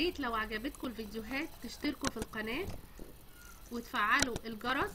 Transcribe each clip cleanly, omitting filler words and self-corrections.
ريت لو عجبتكم الفيديوهات تشتركوا في القناة وتفعلوا الجرس.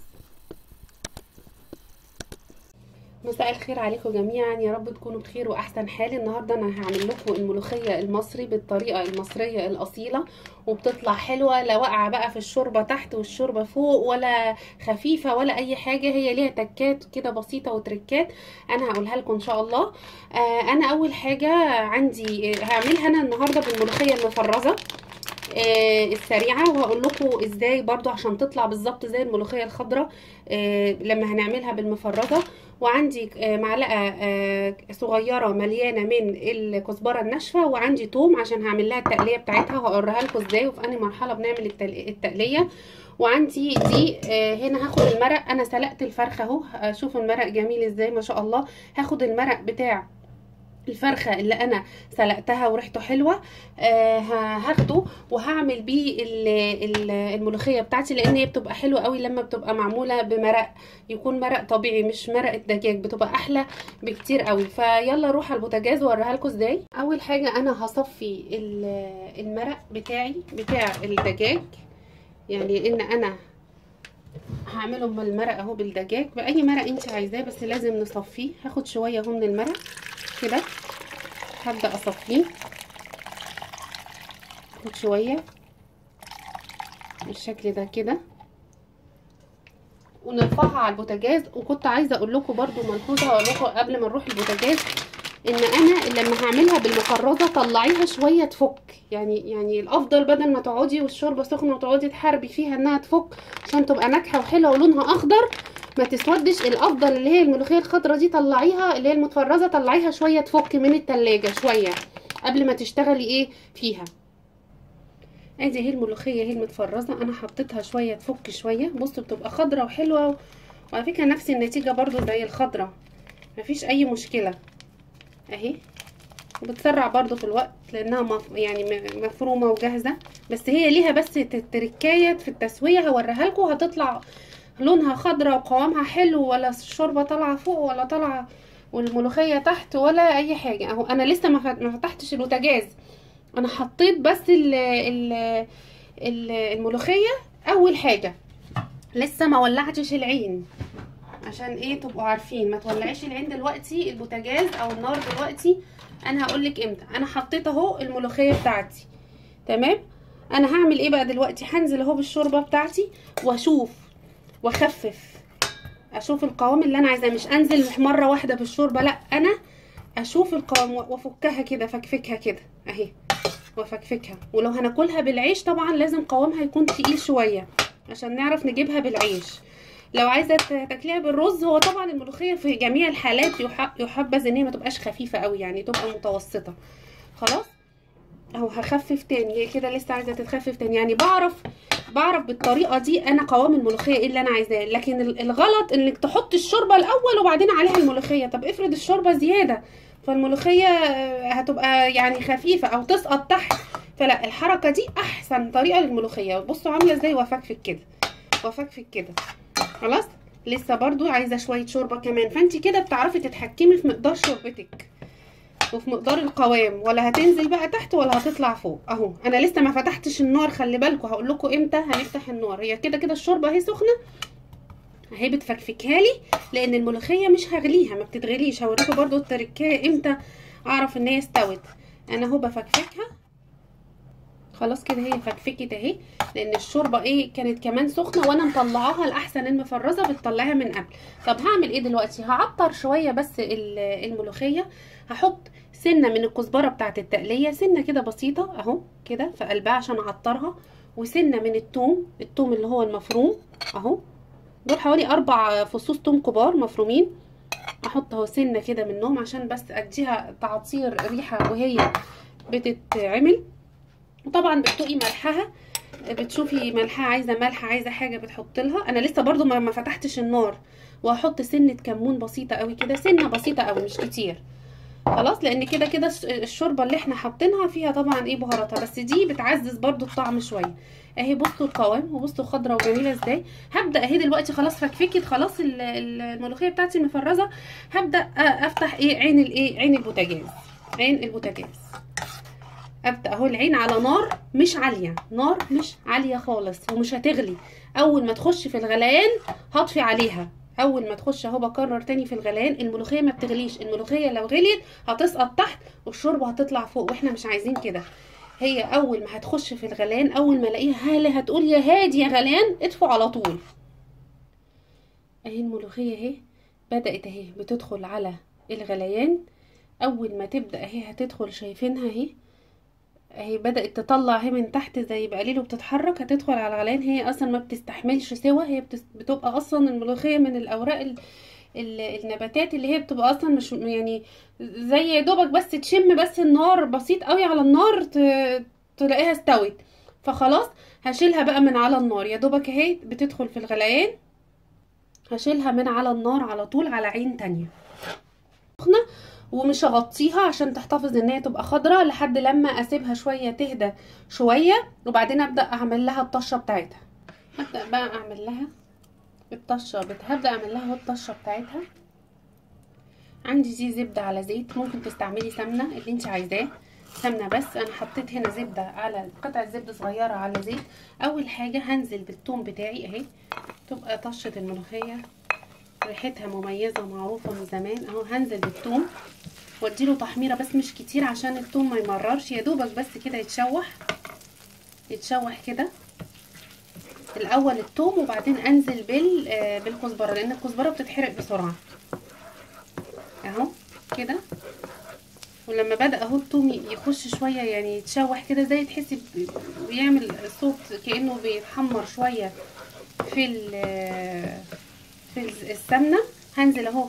مساء الخير عليكم جميعا، يا رب تكونوا بخير واحسن حال. النهارده انا هعمل لكم الملوخيه المصري بالطريقه المصريه الاصيله، وبتطلع حلوه، لا واقعه بقى في الشوربه تحت والشوربه فوق، ولا خفيفه ولا اي حاجه. هي ليها تكات كده بسيطه وتركات انا هقولها لكم ان شاء الله. انا اول حاجه عندي هعملها انا النهارده بالملوخيه المفرزه السريعه، وهقول لكم ازاي برضو عشان تطلع بالظبط زي الملوخيه الخضراء لما هنعملها بالمفرزه. وعندي معلقه صغيره مليانه من الكزبره الناشفه، وعندي توم عشان هعمل لها التقليه بتاعتها، وهوريها لكم ازاي وفي انهي مرحله بنعمل التقليه. وعندي دي هنا هاخد المرق. انا سلقت الفرخه اهو، شوفوا المرق جميل ازاي ما شاء الله. هاخد المرق بتاع الفرخه اللي انا سلقتها وريحته حلوه، هاخده وهعمل بيه الملوخيه بتاعتي، لان هي بتبقى حلوه قوي لما بتبقى معموله بمرق، يكون مرق طبيعي مش مرق الدجاج، بتبقى احلى بكتير قوي. فيلا نروح على البوتاجاز واوريها لكم ازاي. اول حاجه انا هصفي المرق بتاعي بتاع الدجاج، يعني ان انا هعمله بالمرق اهو بالدجاج، باي مرق انت عايزاه بس لازم نصفيه. هاخد شويه اهو من المرق كده، هبدأ اصفيه، اخد شوية بالشكل ده كده ونرفعها على البوتاجاز. وكنت عايزة اقول لكم برضو ملحوظة هقول لكم قبل ما نروح البوتاجاز، ان انا لما هعملها بالمفرزة طلعيها شوية تفك، يعني الافضل بدل ما تقعدي والشوربة سخنة وتقعدي تحاربي فيها انها تفك عشان تبقى ناجحة وحلوة ولونها اخضر ما تسودش، الافضل اللي هي الملوخيه الخضراء دي طلعيها، اللي هي المتفرزه طلعيها شويه تفك من التلاجة شويه قبل ما تشتغلي ايه فيها. ادي هي الملوخيه هي المتفرزه، انا حطيتها شويه تفك شويه، بصوا بتبقى خضراء وحلوه، وعلى فكره نفس النتيجه برضو زي الخضراء، مفيش اي مشكله اهي. وبتسرع برضو في الوقت لانها يعني مفرومه وجاهزه، بس هي ليها بس تركايه في التسويه هوريها لكم، هتطلع لونها خضرة وقوامها حلو، ولا الشوربة طالعة فوق ولا طالعة والملوخية تحت ولا اي حاجة. اهو انا لسه ما فتحتش البوتاجاز، انا حطيت بس الملوخية اول حاجة، لسه ما ولعتش العين عشان ايه تبقوا عارفين. ما تولعيش العين دلوقتي البوتاجاز او النار دلوقتي، انا هقولك امتى. انا حطيت اهو الملوخية بتاعتي تمام. انا هعمل ايه بقى دلوقتي؟ هنزل اهو بالشوربة بتاعتي واشوف واخفف، اشوف القوام اللي انا عايزاه، مش انزل مره واحده بالشوربه، لا انا اشوف القوام وافكها كده، فكفكها كده اهي وافكفكها. ولو هناكلها بالعيش طبعا لازم قوامها يكون تقيل شويه عشان نعرف نجيبها بالعيش. لو عايزه تاكليها بالرز، هو طبعا الملوخيه في جميع الحالات يحبذ ان هي ما تبقاش خفيفه قوي، يعني تبقى متوسطه. خلاص اهو هخفف تاني، هي كده لسه عايزه تتخفف تاني، يعني بعرف بالطريقه دي انا قوام الملوخيه ايه اللي انا عايزاه. لكن الغلط انك تحطي الشوربه الاول وبعدين عليها الملوخيه، طب افرض الشوربه زياده فالملوخيه هتبقى يعني خفيفه او تسقط تحت، فلا الحركه دي احسن طريقه للملوخيه. بصوا عامله ازاي، وافكفك كده وافكفك كده. خلاص لسه برضو عايزه شويه شوربه كمان، فانت كده بتعرفي تتحكمي في مقدار شوربتك وفي مقدار القوام، ولا هتنزل بقى تحت ولا هتطلع فوق. اهو انا لسه ما فتحتش النار، خلي بالكم هقول لكم امتى هنفتح النار. هي كده كده الشوربه اهي سخنه اهي بتفكفكها لي، لان الملوخيه مش هغليها، ما بتتغليش. هوريكم برضو التركيه امتى اعرف ان هي استوت. انا اهو بفكفكها خلاص كده، هي فكفكت اهي، لان الشوربه ايه كانت كمان سخنه وانا مطلعاها. الاحسن المفرزه بتطلعها من قبل. طب هعمل ايه دلوقتي؟ هعطر شويه بس الملوخيه، هحط سنه من الكزبره بتاعه التقليه، سنه كده بسيطه اهو كده في قلبها عشان اعطرها، وسنه من الثوم اللي هو المفروم اهو، دول حوالي 4 فصوص ثوم كبار مفرومين، احط اهو سنه كده منهم عشان بس اديها تعطير ريحه وهي بتتعمل. وطبعا بتدوقي ملحها، بتشوفي ملحها، عايزه ملح عايزه حاجه بتحط لها. انا لسه برضو ما فتحتش النار، وهحط سنه كمون بسيطه قوي كده، سنه بسيطه قوي مش كتير. خلاص لان كده كده الشوربه اللي احنا حاطينها فيها طبعا ايه بهاراتها، بس دي بتعزز برضو الطعم شويه اهي. بصوا القوام وبصوا خضره وجميله ازاي. هبدا اهي دلوقتي خلاص فكفكت خلاص الملوخيه بتاعتي المفرزه. هبدا افتح عين البوتاجاز، عين البوتاجاز ابدا اهو العين على نار مش عاليه، نار مش عاليه خالص، ومش هتغلي. اول ما تخش في الغليان هطفي عليها. اول ما تخش اهو بكرر تاني في الغليان. الملوخيه ما بتغليش، الملوخيه لو غليت هتسقط تحت والشوربه هتطلع فوق، واحنا مش عايزين كده. هي اول ما هتخش في الغليان، اول ما الاقيها هاله هتقول يا هادي يا غليان، اطفوا على طول. اهي الملوخيه اهي بدات اهي بتدخل على الغليان. اول ما تبدا اهي هتدخل، شايفينها اهي بدات تطلع اهي من تحت زي بقليل وبتتحرك، هتدخل على الغليان. هي اصلا ما بتستحملش سوا، هي بتبقى اصلا الملوخيه من الاوراق النباتات اللي هي بتبقى اصلا مش يعني زي يا دوبك بس تشم بس النار بسيط قوي على النار تلاقيها استوت. فخلاص هشيلها بقى من على النار، يا دوبك اهي بتدخل في الغليان، هشيلها من على النار على طول على عين تانية سخنة. ومش هغطيها عشان تحتفظ ان هي تبقى خضرة لحد لما اسيبها شوية تهدى شوية، وبعدين ابدأ اعمل لها الطشة بتاعتها. هبدأ بقى اعمل لها الطشة هبدأ اعمل لها الطشة بتاعتها. عندي دي زبدة على زيت، ممكن تستعملي سمنة اللي انت عايزاه، سمنة بس. انا حطيت هنا زبدة على قطعة زبدة صغيرة على زيت. اول حاجة هنزل بالثوم بتاعي اهي، تبقى طشة الملوخية ريحتها مميزة معروفة من زمان اهو. هنزل بالثوم واديله تحميرة بس مش كتير عشان الثوم ما يمررش، يا دوبك بس كده يتشوح كده الاول الثوم، وبعدين انزل بالكزبرة، لان الكزبرة بتتحرق بسرعة اهو كده. ولما بدأ اهو الثوم يخش شوية يعني يتشوح كده، زي تحسي بيعمل صوت كأنه بيتحمر شوية في السمنة، هنزل اهو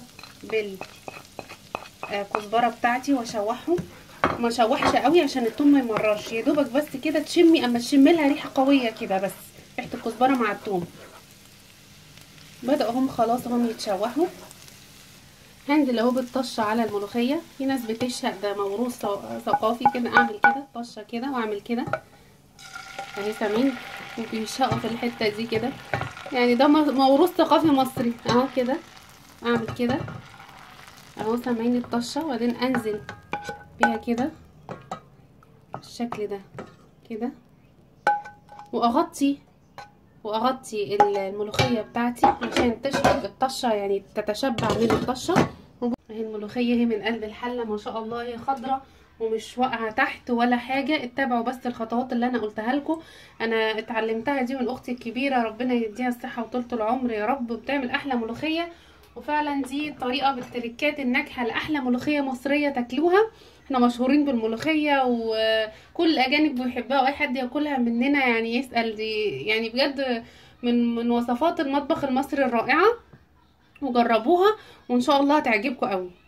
بالكزبرة بتاعتي واشوحهم. ما اشوحش قوي عشان الثوم ما يمررش، يا دوبك بس كده تشمي، اما تشمي لها ريحة قوية كده بس، ريحة الكزبرة مع الثوم. بدأوا هم خلاص هم يتشوحوا. هنزل اهو بالطشه على الملوخيه. في ناس بتشهق، ده موروث ثقافي كده، اعمل كده طشه كده واعمل كده اهي سامعين، وبيشهقوا في الحته دي كده، يعني ده موروث ثقافي مصري اهو كده. اعمل كده اهو سامعين الطشه، وبعدين انزل بيها كده بالشكل ده كده، واغطي الملوخيه بتاعتي عشان تشرب الطشه، يعني تتشبع من الطشه. اهي الملوخيه هي من قلب الحله ما شاء الله، هي خضره ومش واقعه تحت ولا حاجه. اتبعوا بس الخطوات اللي انا قلتها لكم، انا اتعلمتها دي من اختي الكبيره ربنا يديها الصحه وطولة العمر يا رب، بتعمل احلى ملوخيه. وفعلا دي طريقه بالتركات الناجحه لاحلى ملوخيه مصريه تاكلوها. احنا مشهورين بالملوخيه وكل الاجانب بيحبها، واي حد ياكلها مننا يعني يسال، دي يعني بجد من وصفات المطبخ المصري الرائعه، وجربوها وان شاء الله هتعجبكم قوي.